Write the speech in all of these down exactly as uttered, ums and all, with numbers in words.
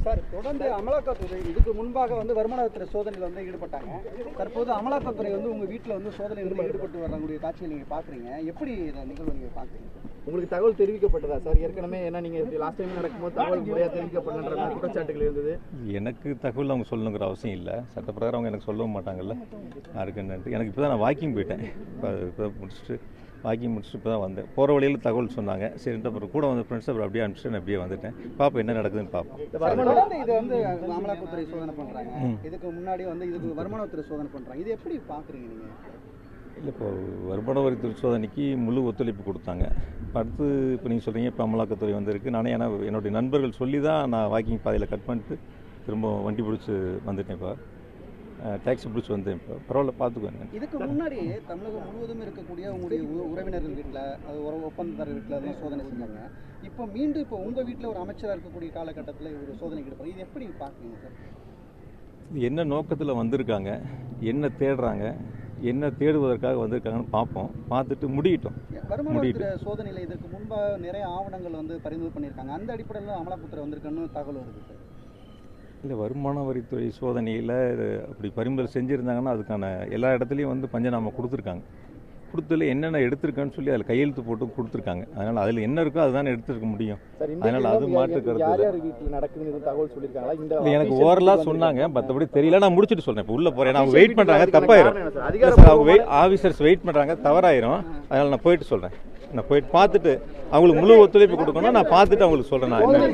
Sir, தொடர்ந்து அமலாக்கத்துறை இதுக்கு முன்பாக வந்து வருமானத்துறை சோதனையில் வந்து ஈடுபட்டாங்க. தற்போது அமலாக்கத்துறை வந்து உங்கள் வீட்டில் வந்து சோதனையில் ஈடுபட்டு வரக்கூடிய காட்சியை நீங்கள் பார்க்குறீங்க. எப்படி இந்த நிகழ்வு நீங்கள் பார்க்குறீங்க? உங்களுக்கு தகவல் தெரிவிக்கப்பட்டதா சார்? ஏற்கனவே ஏன்னா நீங்கள் லாஸ்ட் டைம் நடக்கும்போது தகவல் முறையாக தெரிவிக்கப்பட்ட குற்றச்சாட்டுகள் இருந்தது. எனக்கு தகவல் அவங்க சொல்லணுங்கிற அவசியம் இல்லை. சட்டப்பிரகாரம் அவங்க எனக்கு சொல்லவும் மாட்டாங்கல்ல. யாருக்கு நன்றி. எனக்கு இப்போ தான் நான் வாக்கிங் போயிட்டேன். இப்போ இப்போ முடிச்சுட்டு வாக்கிங் முடிச்சுட்டு இப்போ தான் வந்தேன். போகிற வழியில் தகவல் சொன்னாங்க. சரின்ட்டு அப்புறம் கூட வந்து ஃப்ரெண்ட்ஸ் அப்புறம் அப்படியே அனுப்பிச்சிட்டு நான் அப்படியே வந்துட்டேன். பார்ப்போம் என்ன நடக்குதுன்னு பார்ப்போம். இது வந்து அமலாக்கத்துறை சோதனை பண்ணுறாங்க. இதுக்கு முன்னாடி வந்து இதுக்கு வருமானத்துறை சோதனை பண்ணுறாங்க. இது எப்படி பார்க்குறீங்க நீங்கள்? இல்லை, இப்போ வருமான வரித்துறை சோதனைக்கு முழு ஒத்துழைப்பு கொடுத்தாங்க. இப்போ அடுத்து இப்போ நீங்கள் சொல்கிறீங்க இப்போ அமலாக்கத்துறை வந்திருக்கு. நானே ஏன்னா என்னுடைய நண்பர்கள் சொல்லி தான் நான் வாக்கிங் பாதையில் கட் பண்ணிட்டு திரும்ப வண்டி பிடிச்சி வந்துட்டேன். இப்போ டாக்ஸி பிடிச்சி வந்தேன். இப்போ பரவாயில்ல, பார்த்துக்குவேன். இதுக்கு முன்னாடி தமிழகம் முழுவதும் இருக்கக்கூடிய உங்களுடைய உறவினர்கள் வீட்டில், அது ஒரு ஒப்பந்ததாரர் வீட்டில் அதெல்லாம் சோதனை செஞ்சாங்க. இப்போ மீண்டும் இப்போ உங்கள் வீட்டில் ஒரு அமைச்சராக இருக்கக்கூடிய காலகட்டத்தில் ஒரு சோதனைக்கு எடுப்பாங்க. இது எப்படி பார்க்குறீங்க சார்? என்ன நோக்கத்தில் வந்திருக்காங்க, என்ன தேடுறாங்க, என்ன தேடுவதற்காக வந்திருக்காங்கன்னு பார்ப்போம். பார்த்துட்டு முடியட்டும். வருமானத்துறை சோதனையில் இதற்கு முன்பாக நிறைய ஆவணங்கள் வந்து பரிந்துரை பண்ணியிருக்காங்க. அந்த அடிப்படையில் அமலாக்கத்துறை வந்திருக்கான்னு தகவல் வருது சார். இல்லை, வருமான வரித்துறை சோதனையில் அப்படி பரிந்துரை செஞ்சுருந்தாங்கன்னா அதுக்கான எல்லா இடத்துலையும் வந்து பஞ்சநாமா கொடுத்துருக்காங்க. கொடுத்ததில் என்னென்ன எடுத்திருக்கான்னு சொல்லி அதில் கையெழுத்து போட்டு கொடுத்துருக்காங்க. அதனால் அதில் என்ன இருக்கோ அதுதானே எடுத்துருக்க முடியும். அதனால் அது மாற்று கருத்து இல்லை. எனக்கு ஓரலாக சொன்னாங்க, மற்றபடி தெரியல. நான் முடிச்சுட்டு சொல்கிறேன். இப்போ உள்ளே போகிறேன். அவங்க வெயிட் பண்ணுறாங்க, தப்பாயிரும். அவங்க வெயிட் ஆஃபீஸர்ஸ் வெயிட் பண்ணுறாங்க, தவறாயிரும். அதனால் நான் போயிட்டு சொல்கிறேன். நான் போயிட்டு பார்த்துட்டு அவங்களுக்கு முழு ஒத்துழைப்பு கொடுக்கணும். நான் பார்த்துட்டு அவங்களுக்கு சொல்கிறேன். நான் என்ன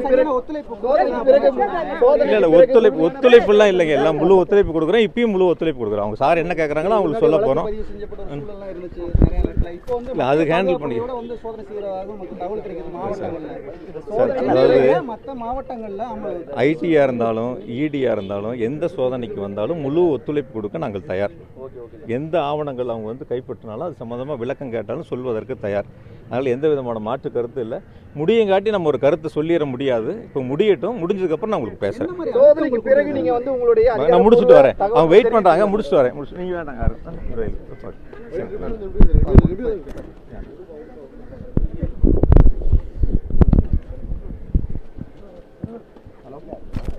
இல்லை இல்லை ஒத்துழைப்பு ஒத்துழைப்புலாம் இல்லைங்க. எல்லாம் முழு ஒத்துழைப்பு கொடுக்குறேன். இப்பயும் முழு ஒத்துழைப்பு கொடுக்குறேன். அவங்க சார் என்ன கேட்குறாங்களோ அவங்களுக்கு சொல்ல போகிறோம். இல்லை, அது ஹேண்டில் பண்ணி அதாவது ஐடியாக இருந்தாலும் இடியாக இருந்தாலும் எந்த சோதனைக்கு வந்தாலும் முழு ஒத்துழைப்பு கொடுக்க நாங்கள் தயார். எந்த ஆவணங்கள் அவங்க வந்து கைப்பற்றினாலும் அது சம்மந்தமாக விளக்கம் கேட்டாலும் சொல்வதற்கு தயார். அதனால் எந்த விதமான மாற்று கருத்து இல்லை. முடியங்காட்டி நம்ம ஒரு கருத்தை சொல்லிட முடியாது. இப்போ முடியட்டும். முடிஞ்சதுக்கப்புறம் நான் உங்களுக்கு பேசுகிறேன். நான் முடிச்சுட்டு வரேன். அவங்க வெயிட் பண்ணுறாங்க. முடிச்சுட்டு வரேன். முடிச்சு நீங்கள் வேண்டாங்க. ஹலோ.